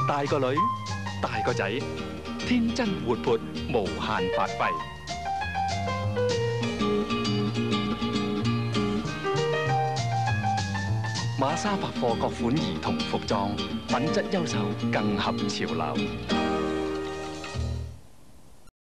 大個女，大個仔，天真活潑，無限發揮。瑪莎百貨各款兒童服裝，品質優秀，更合潮流。